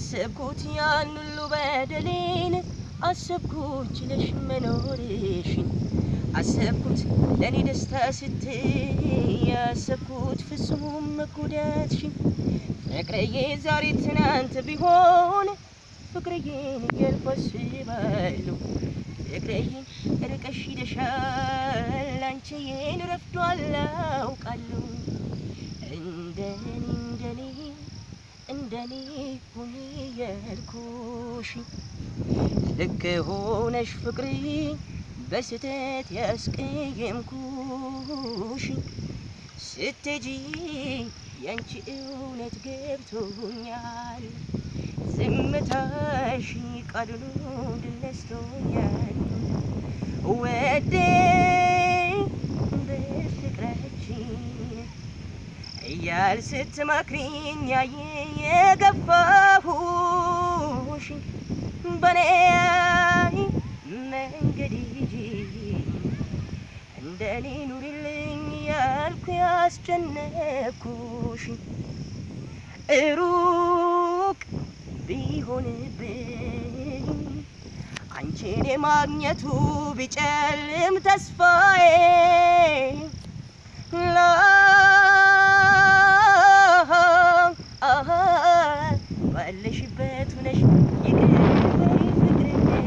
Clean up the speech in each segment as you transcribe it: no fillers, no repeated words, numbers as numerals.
አሰብኩት ያን ሁሉ በደሌን አሰብኩት ለሽ መኖርሽን አሰብኩት ለኔ ደስታ ስትይ አሰብኩት ፍጹም መጎዳትሽን ፍቅርዬ ዛሬ ትናንት ቢሆን ፍቅርዬን እያልኳስባለሁ ፍቅርዬ ርቀሽ ሄደሻል አንቺዬን ረፍዷል አውቃለሁ እንደኔ ሁኚ ያልኩሽ ልክ ሆነሽ ፍቅርዬ በስተት ያስቀየምኩሽ ስትሄጂ ያንቺ እውነት ገብቶኛል ዝምታሽ ቃሉን እንድነስቶኛል ወዴ በፍቅራችን እያል ስትመክሪኝ ያየ የገፋሁሽ በኔ መንገድ ሂጂ እንደኔ ኑሪልኝ ያልኩ ያስጨነቅኩሽ ሩቅ ቢሆንብኝ አንቺን የማግኘቱ ቢጨልም ተስፋዬ ባለሽበት ሆነሽ ይቅር በይ ፍቅርዬ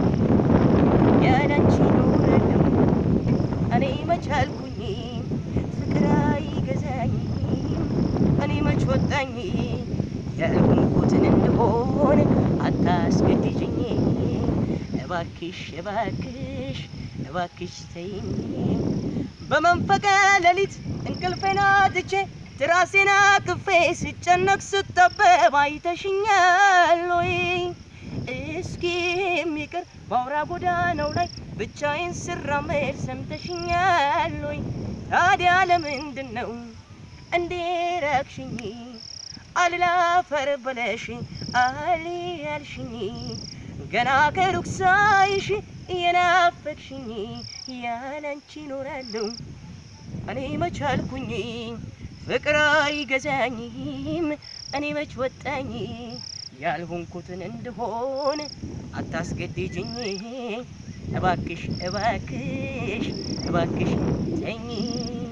ያላንቺ ኖራለሁ እኔ መች አልኩኝ ፍቅር አይገዛኝም እኔ መች ወጣኝ ያልኩትን እንደሆነ አታስገድጂኝ እባክሽ ተይኝ በመንፈቀ ሌሊት እንቅልፌን አጥቼ ትራሴን አቅፌ ስጨነቅ ስጠበብ አይተሽኛል ወይ እስኪ የሚቀር ባውራ ጎዳናው ላይ ብቻዬን ስራመድ ሰምተሽኛል ወይ ታዲያ ለምንድነው እንዴ ራቅሽኝ አልላፈር ብለሽ አልያልሽኝ ገና ከሩቅ ሳይሽ የናፈቅሽኝ ያላንቺ ኖራለሁ እኔ መች አልኩኝ ፍቅር አይገዛኝም እኔ መች ወጣኝ ያልሆንኩትን እንደሆነ አታስገድጂኝ እባክሽ ተይኝ